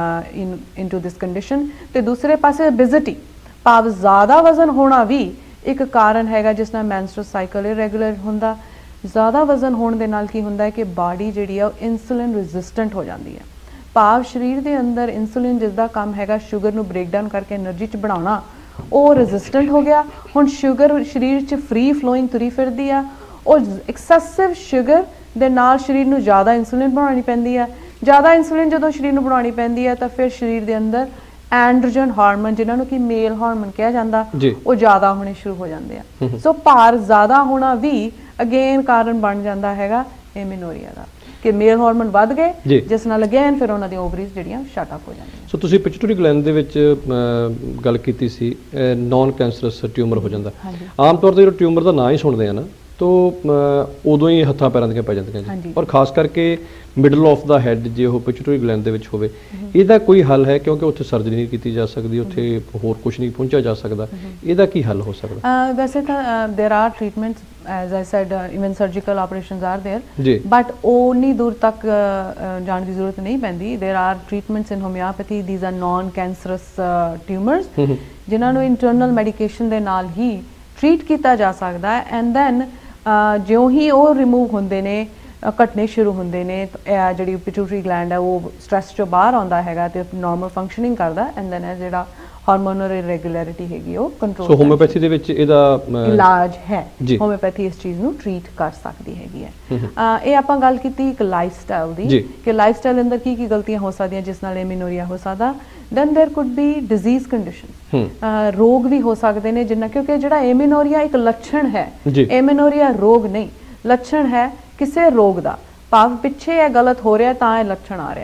into this condition। ਤੇ ਦੂਸਰੇ ਪਾਸੇ obesity ਭਾਵ ਜ਼ਿਆਦਾ ਵਜ਼ਨ ਹੋਣਾ ਵੀ ਇੱਕ ਕਾਰਨ ਹੈਗਾ ਜਿਸ ਨਾਲ ਮੈਂਸਟਰਲ ਸਾਈਕਲ ਇਰੈਗੂਲਰ ਹੁੰਦਾ। ਜ਼ਿਆਦਾ ਵਜ਼ਨ ਹੋਣ ਦੇ ਨਾਲ ਕੀ ਹੁੰਦਾ ਹੈ ਕਿ ਬਾਡੀ ਜਿਹੜੀ ਆ ਉਹ ਇਨਸੂਲਿਨ ਰੈਜ਼ਿਸਟੈਂਟ ਹੋ ਜਾਂਦੀ ਹੈ, ਭਾਵ ਸਰੀਰ ਦੇ ਅੰਦਰ ਇਨਸੂਲਿਨ ਜਿਸ ਦਾ ਕੰਮ ਹੈਗਾ ਸ਼ੂਗਰ ਨੂੰ ਬ੍ਰੇਕ ਡਾਊਨ ਕਰਕੇ એનર્ਜੀ 'ਚ ਬਣਾਉਣਾ, ਉਹ ਰੈਜ਼ਿਸਟੈਂਟ ਹੋ ਗਿਆ। ਹੁਣ ਸ਼ੂਗਰ ਸਰੀਰ 'ਚ ਫ੍ਰੀ ਫਲੋਇੰਗ ਤੁਰੀ ਫਿਰਦੀ ਆ, ਉਹ ਐਕਸੈਸਿਵ ਸ਼ੂਗਰ ਦੇ ਨਾਲ ਸਰੀਰ ਨੂੰ ਜ਼ਿਆਦਾ ਇਨਸੂਲਿਨ ਬਣਾਉਣੀ ਪੈਂਦੀ ਆ। ਜ਼ਿਆਦਾ ਇਨਸੂਲਿਨ ਜਦੋਂ ਸਰੀਰ ਨੂੰ ਬਣਾਉਣੀ ਪੈਂਦੀ ਹੈ ਤਾਂ ਫਿਰ ਸਰੀਰ ਦੇ ਅੰਦਰ ਐਂਡਰੋਜਨ ਹਾਰਮੋਨ, ਜਿਨ੍ਹਾਂ ਨੂੰ ਕਿ ਮੇਲ ਹਾਰਮੋਨ ਕਿਹਾ ਜਾਂਦਾ, ਉਹ ਜ਼ਿਆਦਾ ਹੋਣੇ ਸ਼ੁਰੂ ਹੋ ਜਾਂਦੇ ਆ। ਸੋ ਭਾਰ ਜ਼ਿਆਦਾ ਹੋਣਾ ਵੀ ਅਗੇਨ ਕਾਰਨ ਬਣ ਜਾਂਦਾ ਹੈਗਾ ਐਮੀਨੋਰੀਆ ਦਾ, ਕਿ ਮੇਲ ਹਾਰਮੋਨ ਵੱਧ ਗਏ, ਜਿਸ ਨਾਲ ਅਗੇਨ ਫਿਰ ਉਹਨਾਂ ਦੀਆਂ ਓਵਰੀਜ਼ ਜਿਹੜੀਆਂ ਸ਼ਟ ਅਪ ਹੋ ਜਾਂਦੀਆਂ। ਸੋ ਤੁਸੀਂ ਪਿਟਿਊਟਰੀ ਗਲੈਂਡ ਦੇ ਵਿੱਚ ਗੱਲ ਕੀਤੀ ਸੀ ਨਾਨ ਕੈਂਸਰਸ ਟਿਊਮਰ ਹੋ ਜਾਂਦਾ। ਆਮ ਤੌਰ ਤੇ ਜਦੋਂ ਟਿਊਮਰ ਦਾ ਨਾਂ ਹੀ ਸੁਣਦੇ ਆ ਨਾ तो ਉਦੋਂ ਹੀ ਹੱਥਾਂ ਪੈਰਾਂ ਦੀਆਂ ਪੈ ਜਾਂਦੀਆਂ ਜੀ, ਔਰ ਖਾਸ ਕਰਕੇ ਮਿਡਲ ਆਫ ਦਾ ਹੈਡ ਜੇ ਉਹ ਪਿਟਿਊਟਰੀ ਗਲੈਂਡ ਦੇ ਵਿੱਚ ਹੋਵੇ, ਇਹਦਾ ਕੋਈ ਹੱਲ ਹੈ? ਕਿਉਂਕਿ ਉੱਥੇ ਸਰਜਰੀ ਨਹੀਂ ਕੀਤੀ ਜਾ ਸਕਦੀ, ਉੱਥੇ ਹੋਰ ਕੁਝ ਨਹੀਂ ਪਹੁੰਚਿਆ ਜਾ ਸਕਦਾ, ਇਹਦਾ ਕੀ ਹੱਲ ਹੋ ਸਕਦਾ? ਵੈਸੇ ਤਾਂ there are treatments, as I said, even surgical operations are there, but ਉਨੀ ਦੂਰ ਤੱਕ ਜਾਣ ਦੀ ਜ਼ਰੂਰਤ ਨਹੀਂ ਪੈਂਦੀ। there are treatments in homeopathy, these are non cancerous tumors ਜਿਨ੍ਹਾਂ ਨੂੰ ਇੰਟਰਨਲ ਮੈਡੀਕੇਸ਼ਨ ਦੇ ਨਾਲ ਹੀ ਟ੍ਰੀਟ ਕੀਤਾ ਜਾ ਸਕਦਾ ਹੈ, ਐਂਡ ਦੈਨ ਜਿਉਂ ਹੀ ਉਹ ਰਿਮੂਵ ਹੁੰਦੇ ਨੇ, ਘਟਨੇ ਸ਼ੁਰੂ ਹੁੰਦੇ ਨੇ, ਜਿਹੜੀ ਪਿਟਿਊਟਰੀ ਗਲੈਂਡ ਹੈ ਉਹ ਸਟ੍ਰੈਸ ਚੋਂ ਬਾਹਰ ਆਉਂਦਾ ਹੈਗਾ ਤੇ ਨਾਰਮਲ ਫੰਕਸ਼ਨਿੰਗ ਕਰਦਾ, ਐਂਡ ਦੈਨ ਜਿਹੜਾ ਹਾਰਮੋਨਲ ਇਰੈਗੂਲੈਰਿਟੀ ਹੈਗੀ ਉਹ ਕੰਟਰੋਲ। ਸੋ ਹੋਮਿਓਪੈਥੀ ਦੇ ਵਿੱਚ ਇਹਦਾ ਇਲਾਜ ਹੈ, ਹੋਮਿਓਪੈਥੀ ਇਸ ਚੀਜ਼ ਨੂੰ ਟ੍ਰੀਟ ਕਰ ਸਕਦੀ ਹੈਗੀ ਹੈ। ਇਹ ਆਪਾਂ ਗੱਲ ਕੀਤੀ ਇੱਕ ਲਾਈਫ ਸਟਾਈਲ ਦੀ, ਕਿ ਲਾਈਫ ਸਟਾਈਲ ਅੰਦਰ ਕੀ ਕੀ ਗਲਤੀਆਂ ਹੋ ਸਕਦੀਆਂ ਜਿਸ ਨਾਲ ਐਮੀਨੋਰੀਆ ਹੋ ਸਕਦਾ। then there could be disease conditions, ਰੋਗ ਵੀ ਹੋ ਸਕਦੇ ਨੇ ਜਿੰਨਾ, ਕਿਉਂਕਿ ਜਿਹੜਾ ਐਮੀਨੋਰੀਆ ਇੱਕ ਲੱਛਣ ਹੈ, ਐਮੀਨੋਰੀਆ ਰੋਗ ਨਹੀਂ, ਲੱਛਣ ਹੈ ਕਿਸੇ ਰੋਗ ਦਾ, ਭਾਵ ਪਿੱਛੇ ਇਹ ਗਲਤ ਹੋ ਰਿਹਾ ਤਾਂ ਇਹ ਲੱਛਣ ਆ ਰਿਹਾ।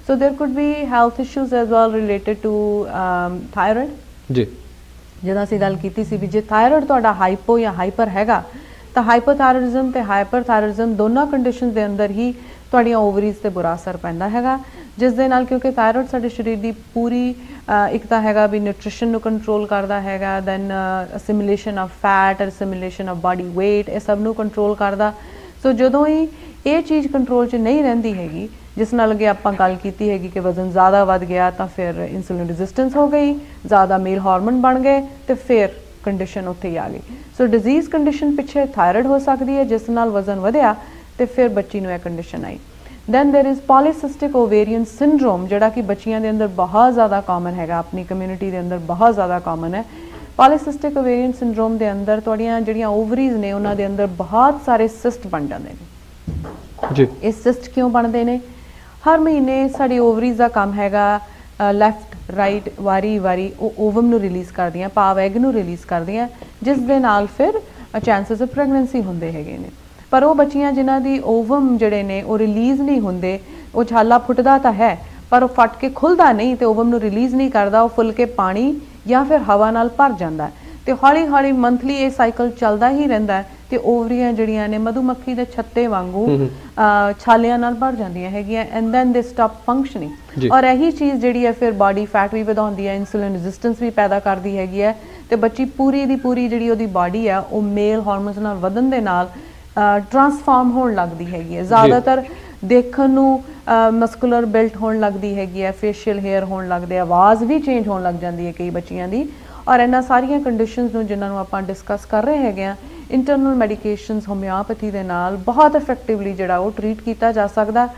So there could be health issues as well related to thyroid. ਜੀ ਜਦੋਂ ਅਸੀਂ ਗੱਲ ਕੀਤੀ ਸੀ ਵੀ ਜੇ ਥਾਇਰੋਇਡ ਤੁਹਾਡਾ ਹਾਈਪੋ ਜਾਂ ਹਾਈਪਰ ਹੈਗਾ ਤਾਂ ਹਾਈਪੋਥਾਇਰੋਇਡਜ਼ਮ ਤੇ ਹਾਈਪਰਥਾਇਰੋਇਡਜ਼ਮ ਦੋਨਾਂ ਕੰਡੀਸ਼ਨਸ ਦੇ ਅੰਦਰ ਹੀ ਤੁਹਾਡੀਆਂ ਓਵਰੀਜ਼ ਤੇ ਬੁਰਾ ਅਸਰ ਪੈਂਦਾ ਹੈਗਾ, ਜਿਸ ਦੇ ਨਾਲ ਕਿਉਂਕਿ ਥਾਇਰੋਇਡ ਸਾਡੇ ਸਰੀਰ ਦੀ ਪੂਰੀ ਇੱਕ ਤਾਂ ਹੈਗਾ ਵੀ ਨਿਊਟ੍ਰੀਸ਼ਨ ਨੂੰ ਕੰਟਰੋਲ ਕਰਦਾ ਹੈਗਾ, then assimilation of fat, assimilation of body weight, ਇਹ ਸਭ ਨੂੰ ਕੰਟਰੋਲ ਕਰਦਾ। ਸੋ ਜਦੋਂ ਹੀ ਇਹ ਚੀਜ਼ ਕੰਟਰੋਲ 'ਚ ਨਹੀਂ ਰਹਿੰਦੀ ਹੈਗੀ, ਜਿਸ ਨਾਲ ਅੱਗੇ ਆਪਾਂ ਗੱਲ ਕੀਤੀ ਹੈਗੀ ਕਿ ਵਜ਼ਨ ਜ਼ਿਆਦਾ ਵੱਧ ਗਿਆ ਤਾਂ ਫਿਰ ਇਨਸੂਲਿਨ ਰੈਜ਼ਿਸਟੈਂਸ ਹੋ ਗਈ, ਜ਼ਿਆਦਾ ਮੇਲ ਹਾਰਮੋਨ ਬਣ ਗਏ ਤੇ ਫਿਰ ਕੰਡੀਸ਼ਨ ਉੱਥੇ ਹੀ ਆ ਗਈ। ਸੋ ਡਿਜ਼ੀਜ਼ ਕੰਡੀਸ਼ਨ ਪਿੱਛੇ ਥਾਇਰਾਇਡ ਹੋ ਸਕਦੀ ਹੈ, ਜਿਸ ਨਾਲ ਵਜ਼ਨ ਵਧਿਆ ਤੇ ਫਿਰ ਬੱਚੀ ਨੂੰ ਇਹ ਕੰਡੀਸ਼ਨ ਆਈ। Then there is polycystic ovarian syndrome, ਜਿਹੜਾ ਕਿ ਬੱਚੀਆਂ ਦੇ ਅੰਦਰ ਬਹੁਤ ਜ਼ਿਆਦਾ ਕਾਮਨ ਹੈਗਾ, ਆਪਣੀ ਕਮਿਊਨਿਟੀ ਦੇ ਅੰਦਰ ਬਹੁਤ ਜ਼ਿਆਦਾ ਕਾਮਨ ਹੈ। ਪੋਲੀਸਿਸਟਿਕ ਓਵੇਰੀਅਨ ਸਿੰਡਰੋਮ ਦੇ ਅੰਦਰ ਤੁਹਾਡੀਆਂ ਜਿਹੜੀਆਂ ਓਵਰੀਜ਼ ਨੇ ਉਹਨਾਂ ਦੇ ਅੰਦਰ ਬਹੁਤ ਸਾਰੇ ਸਿਸਟ ਬਣ ਜਾਂਦੇ ਨੇ ਜੀ। ਇਹ ਸਿਸਟ ਕਿਉਂ ਬਣਦੇ ਨੇ? ਹਰ ਮਹੀਨੇ ਸਾਡੀ ਓਵਰੀਜ਼ ਦਾ ਕੰਮ ਹੈਗਾ ਲੈਫਟ ਰਾਈਟ ਵਾਰੀ ਉਹ ਓਵਮ ਨੂੰ ਰਿਲੀਜ਼ ਕਰਦੀਆਂ, ਭਾਵ ਐਗ ਨੂੰ ਰਿਲੀਜ਼ ਕਰਦੀਆਂ, ਜਿਸ ਦੇ ਨਾਲ ਫਿਰ ਚਾਂਸਸ ਆਫ ਪ੍ਰੈਗਨੈਂਸੀ ਹੁੰਦੇ ਹੈਗੇ ਨੇ। ਪਰ ਉਹ ਬੱਚੀਆਂ ਜਿਨ੍ਹਾਂ ਦੀ ਓਵਮ ਜਿਹੜੇ ਨੇ ਉਹ ਰਿਲੀਜ਼ ਨਹੀਂ ਹੁੰਦੇ, ਉਹ ਛਾਲਾ ਫੁੱਟਦਾ ਤਾਂ ਹੈ ਪਰ ਉਹ ਫਟ ਕੇ ਖੁੱਲਦਾ ਨਹੀਂ ਤੇ ਓਵਮ ਨੂੰ ਰਿਲੀਜ਼ ਨਹੀਂ ਕਰਦਾ, ਉਹ ਫੁੱਲ ਕੇ ਪਾਣੀ ਜਾਂ ਫਿਰ ਹਵਾ ਨਾਲ ਭਰ ਜਾਂਦਾ ਤੇ ਹੌਲੀ ਹੌਲੀ ਮੰਥਲੀ ਇਹ ਸਾਈਕਲ ਚੱਲਦਾ ਹੀ ਰਹਿੰਦਾ ਤੇ ਓਵਰੀਆਂ ਜਿਹੜੀਆਂ ਨੇ ਮਧੂਮੱਖੀ ਦੇ ਛੱਤੇ ਵਾਂਗੂ ਛਾਲਿਆਂ ਨਾਲ ਭਰ ਜਾਂਦੀਆਂ ਹੈਗੀਆਂ, and then they stop functioning. ਔਰ ਇਹੀ ਚੀਜ਼ ਜਿਹੜੀ ਹੈ ਫਿਰ ਬਾਡੀ ਫੈਟ ਵੀ ਵਧਾਉਂਦੀ ਹੈ, ਇਨਸੂਲਿਨ ਰੈਜ਼ਿਸਟੈਂਸ ਵੀ ਪੈਦਾ ਕਰਦੀ ਹੈਗੀ ਹੈ ਤੇ ਬੱਚੀ ਪੂਰੀ ਦੀ ਪੂਰੀ ਜਿਹੜੀ ਉਹਦੀ ਬਾਡੀ ਹੈ ਉਹ ਮੇਲ ਹਾਰਮੋਨਸ ਨਾਲ ਵਧਣ ਦੇ ਨਾਲ ਟਰਾਂਸਫਾਰਮ ਹੋਣ ਲੱਗਦੀ ਹੈਗੀ ਹੈ, ਜ਼ਿਆਦਾਤਰ ਦੇਖਣ ਨੂੰ ਮਸਕੂਲਰ ਬਿਲਟ ਹੋਣ ਲੱਗਦੀ ਹੈਗੀ ਹੈ, ਫੇਸ਼ੀਅਲ ਹੇਅਰ ਹੋਣ ਲੱਗਦੇ, ਆਵਾਜ਼ ਵੀ ਚੇਂਜ ਹੋਣ ਲੱਗ ਜਾਂਦੀ ਹੈ ਕਈ ਬੱਚੀਆਂ ਦੀ। ਔਰ ਇਹਨਾਂ ਸਾਰੀਆਂ ਕੰਡੀਸ਼ਨਸ ਨੂੰ ਜਿਨ੍ਹਾਂ ਨੂੰ ਆਪਾਂ ਡਿਸਕਸ ਕਰ ਰਹੇ ਹੈਗੇ ਆ, ਇੰਟਰਨਲ ਮੈਡੀਕੇਸ਼ਨਸ ਹੋਮਿਓਪੈਥੀ ਦੇ ਨਾਲ ਬਹੁਤ ਇਫੈਕਟਿਵਲੀ ਜਿਹੜਾ ਉਹ ਟਰੀਟ ਕੀਤਾ ਜਾ ਸਕਦਾ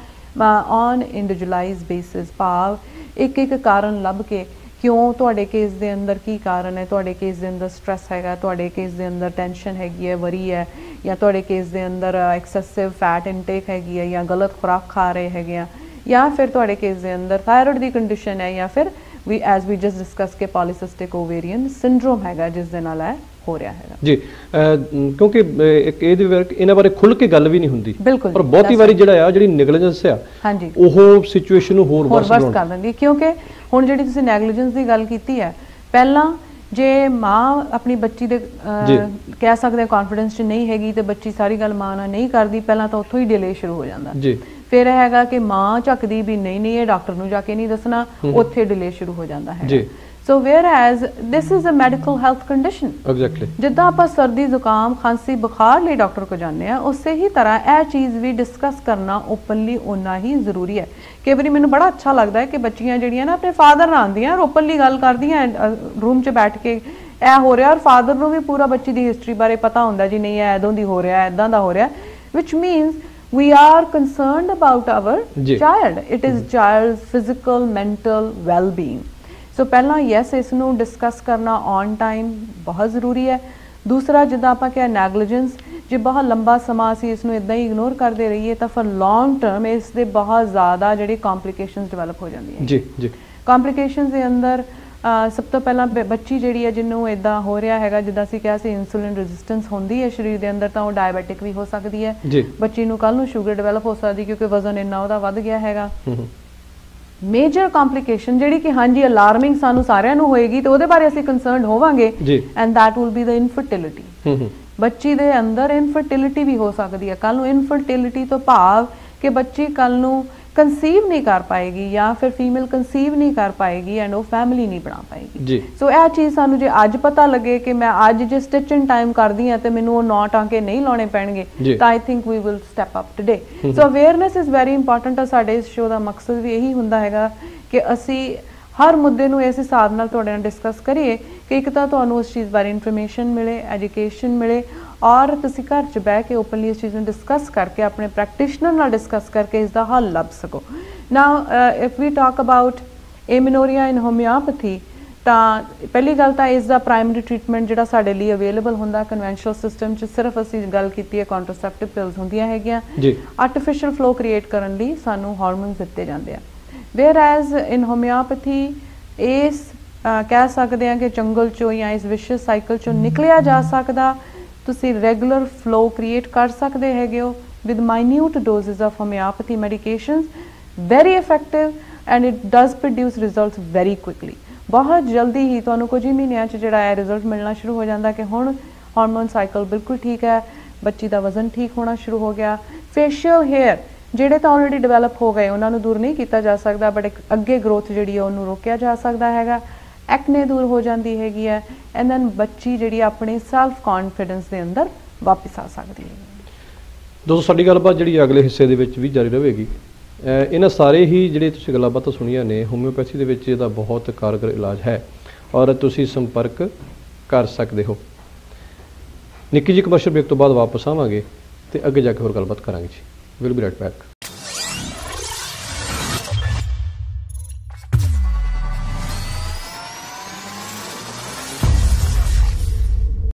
ਔਨ ਇੰਡੀਵਿਜੂਅਲਾਈਜ਼ ਬੇਸਿਸ, ਭਾਵ ਇੱਕ ਕਾਰਨ ਲੱਭ ਕੇ ਕਿਉਂ ਤੁਹਾਡੇ ਕੇਸ ਦੇ ਅੰਦਰ ਕੀ ਕਾਰਨ ਹੈ, ਤੁਹਾਡੇ ਕੇਸ ਦੇ ਅੰਦਰ ਸਟ੍ਰੈਸ ਹੈਗਾ, ਤੁਹਾਡੇ ਕੇਸ ਦੇ ਅੰਦਰ ਟੈਨਸ਼ਨ ਹੈਗੀ ਹੈ, ਵਰੀ ਹੈ, ਜਾਂ ਤੁਹਾਡੇ ਕੇਸ ਦੇ ਅੰਦਰ ਐਕਸੈਸਿਵ ਫੈਟ ਇਨਟੇਕ ਹੈਗੀ ਹੈ, ਜਾਂ ਗਲਤ ਖੁਰਾਕ ਖਾ ਰਹੇ ਹੈਗੇ ਆ, ਜਾਂ ਫਿਰ ਤੁਹਾਡੇ ਕੇਸ ਦੇ ਅੰਦਰ ਥਾਇਰਾਇਡ ਦੀ ਕੰਡੀਸ਼ਨ ਹੈ, ਜਾਂ ਫਿਰ ਵੀ ਐਜ਼ ਵੀ ਜਸਟ ਡਿਸਕਸ ਕੇ ਪੋਲੀਸਿਸਟਿਕ ਓਵੇਰੀਅਨ ਸਿੰਡਰੋਮ ਹੈਗਾ ਜਿਸ ਦੇ ਨਾਲ ਇਹ ਹੋ ਰਿਹਾ ਹੈਗਾ ਜੀ। ਕਿਉਂਕਿ ਇੱਕ ਇਹਦੇ ਵਿੱਚ ਇਹਨਾਂ ਬਾਰੇ ਖੁੱਲ ਕੇ ਗੱਲ ਵੀ ਨਹੀਂ ਹੁੰਦੀ, ਬਿਲਕੁਲ, ਪਰ ਬਹੁਤੀ ਵਾਰੀ ਜਿਹੜਾ ਆ ਜਿਹੜੀ ਨੈਗਲੀਜੈਂਸ ਆ ਹਾਂਜੀ ਉਹ ਸਿਚੁਏਸ਼ਨ ਨੂੰ ਹੋਰ ਵਰਸ ਕਰ ਦਿੰਦੀ। ਕਿਉਂਕਿ ਹੁਣ ਜਿਹੜੀ ਤੁਸੀਂ ਨੈਗਲੀਜੈਂਸ ਦੀ ਗੱਲ ਕੀਤੀ ਹੈ, ਪਹਿਲਾਂ ਜੇ ਮਾਂ ਆਪਣੀ ਬੱਚੀ ਦੇ ਕਹਿ ਸਕਦੇ ਕੌਨਫੀਡੈਂਸ 'ਚ ਨਹੀਂ ਹੈਗੀ ਤੇ ਬੱਚੀ ਸਾਰੀ ਗੱਲ ਮਾਂ ਨਾਲ ਨਹੀਂ ਕਰਦੀ, ਪਹਿਲਾਂ ਤਾਂ ਉੱਥੋਂ ਹੀ ਡਿਲੇ ਸ਼ੁਰੂ ਹੋ ਜਾਂਦਾ ਜੀ। ਫਿਰ ਇਹ ਹੈਗਾ ਕਿ ਮਾਂ ਝੱਕਦੀ ਵੀ ਨਹੀਂ ਇਹ ਡਾਕਟਰ ਨੂੰ ਜਾ ਕੇ ਨਹੀਂ ਦੱਸਣਾ, ਉੱਥੇ ਡਿਲੇ ਸ਼ੁਰੂ ਹੋ ਜਾਂਦਾ ਹੈ ਜੀ। So whereas this is a medical health condition. Exactly ਜਿੱਦਾਂ ਆਪਾਂ ਸਰਦੀ ਜ਼ੁਕਾਮ ਖਾਂਸੀ ਬੁਖਾਰ ਲਈ ਡਾਕਟਰ ਕੋਲ ਜਾਂਦੇ ਆ, ਉਸੇ ਹੀ ਤਰ੍ਹਾਂ ਇਹ ਚੀਜ਼ ਵੀ ਡਿਸਕਸ ਕਰਨਾ ਓਪਨਲੀ ਓਨਾ ਹੀ ਜ਼ਰੂਰੀ ਹੈ। ਕਈ ਵਾਰੀ ਮੈਨੂੰ ਬੜਾ ਅੱਛਾ ਲੱਗਦਾ ਹੈ ਕਿ ਬੱਚੀਆਂ ਜਿਹੜੀਆਂ ਨਾ ਆਪਣੇ ਫਾਦਰ ਨਾਲ ਆਉਂਦੀਆਂ ਓਪਨਲੀ ਗੱਲ ਕਰਦੀਆਂ ਰੂਮ 'ਚ ਬੈਠ ਕੇ, ਇਹ ਹੋ ਰਿਹਾ, ਔਰ ਫਾਦਰ ਨੂੰ ਵੀ ਪੂਰਾ ਬੱਚੀ ਦੀ ਹਿਸਟਰੀ ਬਾਰੇ ਪਤਾ ਹੁੰਦਾ ਜੀ, ਨਹੀਂ ਇਹ ਇਦੋਂ ਦੀ ਹੋ ਰਿਹਾ, ਇਦਾਂ ਦਾ ਹੋ ਰਿਹਾ, which means we are concerned about our child. It is child's physical mental well-being. So ਪਹਿਲਾਂ yes ਇਸ ਨੂੰ ਡਿਸਕਸ ਕਰਨਾ ਔਨ ਟਾਈਮ ਬਹੁਤ ਜ਼ਰੂਰੀ ਹੈ। ਦੂਸਰਾ ਜਿੱਦਾਂ ਆਪਾਂ ਕਿਹਾ ਨੈਗਲੀਜੈਂਸ, ਜੇ ਬਹੁਤ ਲੰਬਾ ਸਮਾਂ ਅਸੀਂ ਇਸ ਨੂੰ ਇਦਾਂ ਹੀ ਇਗਨੋਰ ਕਰਦੇ ਰਹੀਏ ਤਾਂ ਫਿਰ ਲੌਂਗ ਟਰਮ ਇਸ ਦੇ ਬਹੁਤ ਜ਼ਿਆਦਾ ਜਿਹੜੇ ਕੰਪਲਿਕੇਸ਼ਨਸ ਡਿਵੈਲਪ ਹੋ ਜਾਂਦੀਆਂ ਜੀ ਜੀ। ਕੰਪਲਿਕੇਸ਼ਨਸ ਦੇ ਅੰਦਰ ਸਭ ਤੋਂ ਪਹਿਲਾਂ ਬੱਚੀ ਜਿਹੜੀ ਹੈ ਜਿਹਨੂੰ ਇਦਾਂ ਹੋ ਰਿਹਾ ਹੈਗਾ, ਜਿੱਦਾਂ ਅਸੀਂ ਕਿਹਾ ਸੀ ਇਨਸੂਲਿਨ ਰੈਜ਼ਿਸਟੈਂਸ ਹੁੰਦੀ ਹੈ ਸਰੀਰ ਦੇ ਅੰਦਰ, ਤਾਂ ਉਹ ਡਾਇਬੈਟਿਕ ਵੀ ਹੋ ਸਕਦੀ ਹੈ ਬੱਚੀ ਨੂੰ, ਕੱਲ ਨੂੰ ਸ਼ੂਗਰ ਡਿਵੈਲਪ ਹੋ ਸਕਦੀ ਕਿਉਂਕਿ ਵਜ਼ਨ ਇੰਨਾ ਉਹਦਾ ਵੱਧ ਗਿਆ ਹੈਗਾ। ਮੇਜਰ ਕੰਪਲਿਕੇਸ਼ਨ ਜਿਹੜੀ ਕਿ ਹਾਂਜੀ ਅਲਾਰਮਿੰਗ ਸਾਨੂੰ ਸਾਰਿਆਂ ਨੂੰ ਹੋਏਗੀ ਤੇ ਉਹਦੇ ਬਾਰੇ ਅਸੀਂ ਕੰਸਰਨਡ ਹੋਵਾਂਗੇ, and that will be the infertility. ਬੱਚੀ ਦੇ ਅੰਦਰ ਇਨਫਰਟਿਲਿਟੀ ਵੀ ਹੋ ਸਕਦੀ ਹੈ ਕੱਲ ਨੂੰ। ਇਨਫਰਟਿਲਿਟੀ ਤੋਂ ਭਾਵ ਕਿ ਬੱਚੀ ਕੱਲ ਨੂੰ ਕੰਸੀਵ ਨਹੀਂ ਕਰ ਪਾਏਗੀ ਜਾਂ ਫਿਰ ਫੀਮੇਲ ਕੰਸੀਵ ਨਹੀਂ ਕਰ ਪਾਏਗੀ ਐਂਡ ਉਹ ਫੈਮਿਲੀ ਨਹੀਂ ਬਣਾ ਪਾਏਗੀ। ਸੋ ਇਹ ਚੀਜ਼ ਸਾਨੂੰ ਜੇ ਅੱਜ ਪਤਾ ਲੱਗੇ ਕਿ ਮੈਂ ਅੱਜ ਜੇ ਸਟਿਚਿੰਗ ਟਾਈਮ ਕਰਦੀ ਹਾਂ ਤੇ ਮੈਨੂੰ ਉਹ 9 ਟਾਂਕੇ ਨਹੀਂ ਲਾਉਣੇ ਪੈਣਗੇ, ਤਾਂ I think we will step up today. So awareness is very important. ਸਾਡੇ ਇਸ ਸ਼ੋਅ ਦਾ ਮਕਸਦ ਵੀ ਇਹੀ ਹੁੰਦਾ ਹੈਗਾ ਕਿ ਅਸੀਂ ਹਰ ਮੁੱਦੇ ਨੂੰ ਇਸ ਹਿਸਾਬ ਨਾਲ ਤੁਹਾਡੇ ਨਾਲ ਡਿਸਕਸ ਕਰੀਏ ਕਿ ਇੱਕ ਤਾਂ ਤੁਹਾਨੂੰ ਉਸ ਚੀਜ਼ ਬਾਰੇ ਇਨਫੋਰਮੇਸ਼ਨ ਮਿਲੇ, ਐਜੂਕੇਸ਼ਨ ਮਿਲੇ, ਔਰ ਤੁਸੀਂ ਘਰ 'ਚ ਬਹਿ ਕੇ ਓਪਨਲੀ ਇਸ ਚੀਜ਼ ਨੂੰ ਡਿਸਕਸ ਕਰਕੇ ਆਪਣੇ ਪ੍ਰੈਕਟੀਸ਼ਨਰ ਨਾਲ ਡਿਸਕਸ ਕਰਕੇ ਇਸ ਦਾ ਹੱਲ ਲੱਭ ਸਕੋ। Now if we talk about amenorrhea in homeopathy, ਤਾਂ ਪਹਿਲੀ ਗੱਲ ਤਾਂ ਇਸ ਦਾ ਪ੍ਰਾਇਮਰੀ ਟ੍ਰੀਟਮੈਂਟ ਜਿਹੜਾ ਸਾਡੇ ਲਈ ਅਵੇਲੇਬਲ ਹੁੰਦਾ ਕਨਵੈਨਸ਼ਨਲ ਸਿਸਟਮ 'ਚ, ਸਿਰਫ ਅਸੀਂ ਗੱਲ ਕੀਤੀ ਹੈ ਕੰਟਰਾਸੈਪਟਿਵ ਪਿਲਸ ਹੁੰਦੀਆਂ ਹੈਗੀਆਂ। ਆਰਟੀਫਿਸ਼ੀਅਲ ਫਲੋ ਕ੍ਰੀਏਟ ਕਰਨ ਲਈ ਸਾਨੂੰ ਹਾਰਮੋਨਸ ਦਿੱਤੇ ਜਾਂਦੇ ਆ। ਵੇਅਰ ਐਜ਼ ਇਨ ਹੋਮਿਓਪੈਥੀ ਇਸ ਕਹਿ ਸਕਦੇ ਹਾਂ ਕਿ ਜੰਗਲ 'ਚੋਂ ਜਾਂ ਇਸ ਵਿਸ਼ਵ ਸਾਈਕਲ 'ਚੋਂ ਨਿਕਲਿਆ ਜਾ ਸਕਦਾ। ਤੁਸੀਂ ਰੈਗੂਲਰ ਫਲੋ ਕ੍ਰੀਏਟ ਕਰ ਸਕਦੇ ਹੈਗੇ ਹੋ with minute doses of homeopathy medications, very effective and it does produce results very quickly. ਬਹੁਤ ਜਲਦੀ ਹੀ ਤੁਹਾਨੂੰ ਕੁਝ ਹੀ ਮਹੀਨਿਆਂ 'ਚ ਜਿਹੜਾ ਹੈ ਰਿਜ਼ਲਟ ਮਿਲਣਾ ਸ਼ੁਰੂ ਹੋ ਜਾਂਦਾ ਕਿ ਹੁਣ ਹਾਰਮੋਨ ਸਾਈਕਲ ਬਿਲਕੁਲ ਠੀਕ ਹੈ, ਬੱਚੀ ਦਾ ਵਜ਼ਨ ਠੀਕ ਹੋਣਾ ਸ਼ੁਰੂ ਹੋ ਗਿਆ। ਫੇਸ਼ੀਅਲ ਹੇਅਰ ਜਿਹੜੇ ਤਾਂ ਆਲਰੇਡੀ ਡਿਵੈਲਪ ਹੋ ਗਏ ਉਹਨਾਂ ਨੂੰ ਦੂਰ ਨਹੀਂ ਕੀਤਾ ਜਾ ਸਕਦਾ, ਬਟ ਅੱਗੇ ਗਰੋਥ ਜਿਹੜੀ ਹੈ ਉਹਨੂੰ ਰੋਕਿਆ ਜਾ ਸਕਦਾ ਹੈਗਾ। ਐਕਨੇ ਦੂਰ ਹੋ ਜਾਂਦੀ ਹੈਗੀ ਹੈ, ਐਂਡ ਦੈਨ ਬੱਚੀ ਜਿਹੜੀ ਆਪਣੀ ਸੈਲਫ ਕੌਨਫੀਡੈਂਸ ਦੇ ਅੰਦਰ ਵਾਪਸ ਆ ਸਕਦੀ ਹੈ। ਦੋਸਤੋ ਸਾਡੀ ਗੱਲਬਾਤ ਜਿਹੜੀ ਅਗਲੇ ਹਿੱਸੇ ਦੇ ਵਿੱਚ ਵੀ ਜਾਰੀ ਰਹੇਗੀ। ਇਹਨਾਂ ਸਾਰੇ ਹੀ ਜਿਹੜੇ ਤੁਸੀਂ ਗੱਲਾਂ ਬਾਤਾਂ ਸੁਣੀਆਂ ਨੇ, ਹੋਮਿਓਪੈਥੀ ਦੇ ਵਿੱਚ ਇਹਦਾ ਬਹੁਤ ਕਾਰਗਰ ਇਲਾਜ ਹੈ ਔਰ ਤੁਸੀਂ ਸੰਪਰਕ ਕਰ ਸਕਦੇ ਹੋ। ਨਿੱਕੀ ਜਿਹੀ ਕਮਰਸ਼ੀਅਲ ਬ੍ਰੇਕ ਤੋਂ ਬਾਅਦ ਵਾਪਸ ਆਵਾਂਗੇ ਤੇ ਅੱਗੇ ਜਾ ਕੇ ਹੋਰ ਗੱਲਬਾਤ ਕਰਾਂਗੇ ਜੀ। Will be right back.